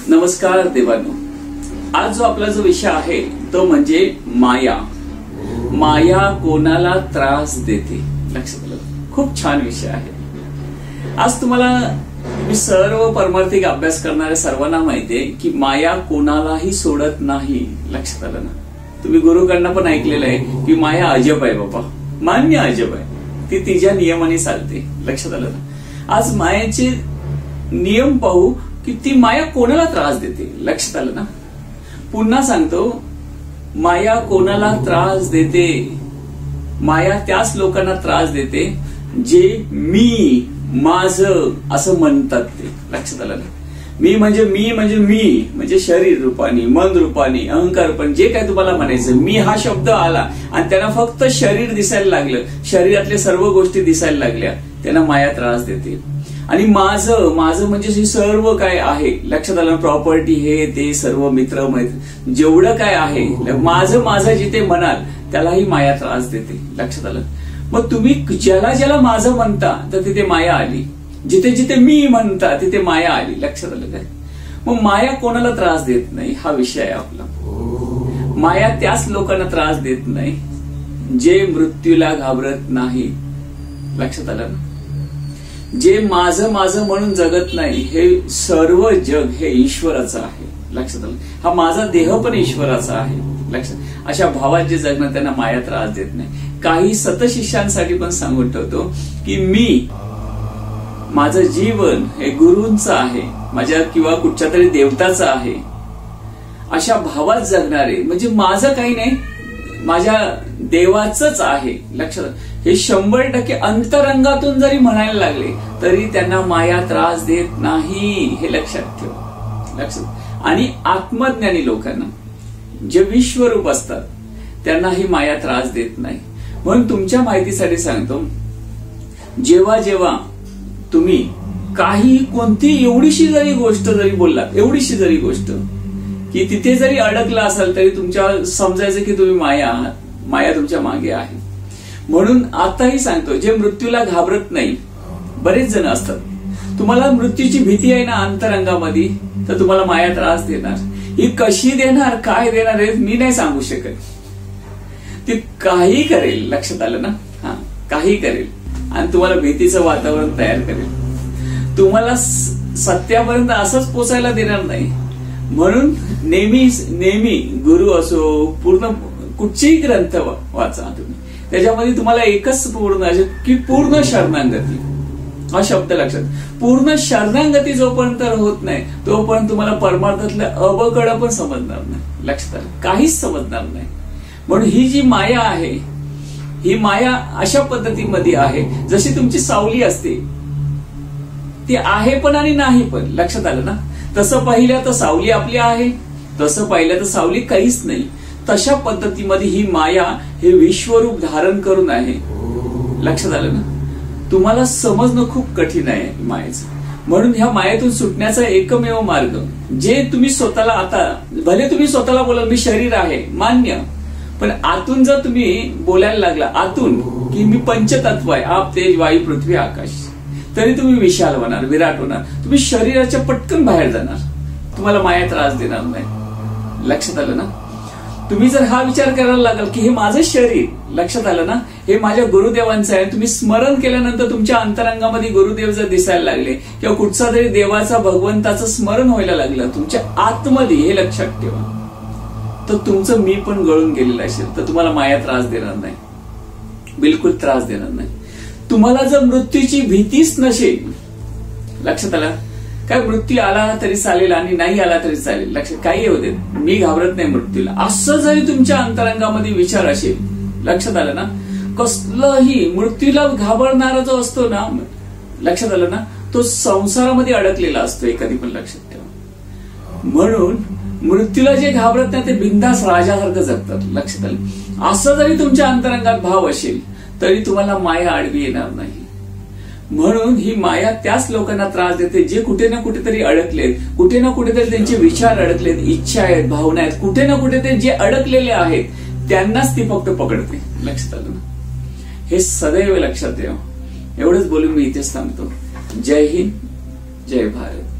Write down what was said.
नमस्कार देवानो. आज आपला जो विषय आहे तो म्हणजे माया. माया कोणाला त्रास देते. लक्षात आलं? खूप छान विषय आहे. आज तुम्हाला मी सर्व परमार्थिक अभ्यास करणाऱ्या सर्वांना माहितीये की माया कोणालाही सोडत नाही. लक्षात आलं ना? तुम्ही गुरुकडनं पण ऐकलेलं आहे की माया अजब आहे बाबा. मान्य अजब आहे. ती तिच्या नियमाने चालते. लक्षात आलं ना? आज मायाचे नियम पाहू की ती माया कोणाला त्रास देते. लक्षात आलं ना? पुन्हा सांगतो, माया कोणाला त्रास देते. माया त्याच लोकांना त्रास देते जे मी, माझं असं म्हणतात ते. लक्षात आलं ना? मी म्हणजे शरीर रूपानी, मन रूपानी, अहंकार पण जे काय तुम्हाला म्हणायचं, मी हा शब्द आला आणि त्यांना फक्त शरीर दिसायला लागलं, शरीरातल्या सर्व गोष्टी दिसायला लागल्या, त्यांना माया त्रास देते. आणि माझं म्हणजे हे सर्व काय आहे. लक्षात आलं? प्रॉपर्टी, हे ते सर्व मित्र मैत्र जेवढं काय आहे, माझं जिथे म्हणाल त्यालाही माया त्रास देते. लक्षात आलं? मग तुम्ही ज्याला माझं म्हणता तर तिथे माया आली, जिथे मी म्हणता तिथे माया आली. लक्षात आलं काय? मग माया कोणाला त्रास देत नाही हा विषय आहे आपला. माया त्याच लोकांना त्रास देत नाही जे मृत्यूला घाबरत नाही. लक्षात आलं ना? जे माझं म्हणून जगत नाही, हे सर्व जग हे ईश्वराचं आहे. लक्षात आलं? हा माझा देह पण ईश्वराचा आहे. लक्षात? अशा भावात जे जगणं त्यांना माया त्रास देत नाही. काही सतशिष्यांसाठी पण सांगून ठेवतो की मी, माझं जीवन हे गुरूंचं आहे, माझ्या किंवा कुठच्या तरी देवताचं आहे. अशा भावात जगणारे म्हणजे माझं काही नाही, माझ्या देवाचंच आहे. लक्षात? हे 100% अंतरंगातून जरी म्हणायला लागले तरी त्यांना माया त्रास देत नाही. हे लक्षात ठेव. लक्षात? आणि आत्मज्ञानी लोकांना, जे विश्वरूप असतात, त्यांना ही माया त्रास देत नाही. म्हणून तुमच्या माहितीसाठी सांगतो, जेव्हा तुम्ही काही कोणती एवढीशी जरी गोष्ट जरी बोललात, एवढीशी जरी गोष्ट की तिथे जरी अडकला असाल तरी तुमच्या समजायचं की तुम्ही माया आहात, माया तुमच्या मागे आहे. म्हणून आताही सांगतो, जे मृत्यूला घाबरत नाही, बरेच जण असतात, तुम्हाला मृत्यूची भीती आहे ना अंतरंगामध्ये, तर तुम्हाला माया त्रास देणार. ही कशी देणार, काय देणार हे मी नाही सांगू शकत. ती काही करेल. लक्षात आलं ना? हा, काही करेल आणि तुम्हाला भीतीचं वातावरण तयार करेल. तुम्हाला सत्यापर्यंत असंच पोचायला देणार नाही. म्हणून नेहमी गुरु असो, पूर्ण कुठचेही ग्रंथ वाचा तुम्ही, त्याच्यामध्ये तुम्हाला एकच पूर्ण की पूर्ण शरणागती हा शब्द लक्षात. पूर्ण शरणागती जोपर्यंत होत नाही तोपर्यंत तुम्हाला परमार्थातल्या अबकड पण समजणार नाही. लक्षात आलं? काहीच समजणार नाही. म्हणून ही जी माया आहे, ही माया अशा पद्धतीमध्ये आहे जशी तुमची सावली असते, ती आहे पण आणि नाही पण. लक्षात आलं ना? तसं पाहिलं तर सावली आपली आहे, तसं पाहिलं तर सावली काहीच नाही. तशा पद्धतीमध्ये ही माया हे विश्वरूप धारण करून आहे. लक्षात आलं ना? तुम्हाला समजणं खूप कठीण आहे मायेचं. म्हणून ह्या मायेतून सुटण्याचा एकमेव मार्ग, जे तुम्ही स्वतःला, आता भले तुम्ही स्वतःला बोलाल मी शरीर आहे, मान्य, पण आतून जर तुम्ही बोलायला लागला आतून की मी पंचतत्व आहे, आप तेज वायू पृथ्वी आकाश, तरी तुम्ही विशाल होणार, विराट होणार. तुम्ही शरीराच्या पटकन बाहेर जाणार. तुम्हाला माया त्रास देणार नाही. लक्षात आलं ना? तुम्ही जर हा विचार करायला लागाल की हे माझं शरीर, लक्षात आलं ना, हे माझ्या गुरुदेवांचं आहे, तुम्ही स्मरण केल्यानंतर तुमच्या अंतरंगामध्ये गुरुदेव जर दिसायला लागले किंवा कुठचा तरी देवाचा, भगवंताचं स्मरण व्हायला लागलं तुमच्या आतमध्ये, हे लक्षात ठेवा, तर तुमचं मी पण गळून गेलेलं असेल तर तुम्हाला माया त्रास देणार नाही. बिलकुल त्रास देणार नाही. तुम्हाला जर मृत्यूची भीतीच नसेल, लक्षात आलं? काय मृत्यू आला तरी चालेल आणि नाही आला तरी चालेल, लक्षात काही होते, मी घाबरत नाही मृत्यूला, असं जरी तुमच्या अंतरंगामध्ये विचार असेल, लक्षात आलं ना, कसलंही मृत्यूला घाबरणारा जो असतो ना, लक्षात आलं ना, तो संसारामध्ये अडकलेला असतो एखादी पण. लक्षात ठेवा. म्हणून मृत्यूला जे घाबरत नाही ते बिंदास राजासारखं जगतात. लक्षात आलं? असं जरी तुमच्या अंतरंगात भाव असेल तरी तुम्हाला माया आडवी येणार नाही. म्हणून ही माया त्याच लोकांना त्रास देते जे कुठे ना कुठेतरी अडकलेत, कुठे ना कुठेतरी त्यांचे विचार अडकलेत, इच्छा आहेत, भावना आहेत, कुठे ना कुठे जे अडकलेले आहेत त्यांनाच ती फक्त पकडते. लक्षात आलं ना? हे सदैव लक्षात ठेवा. एवढंच बोलून मी इथेच थांबतो. जय हिंद, जय भारत.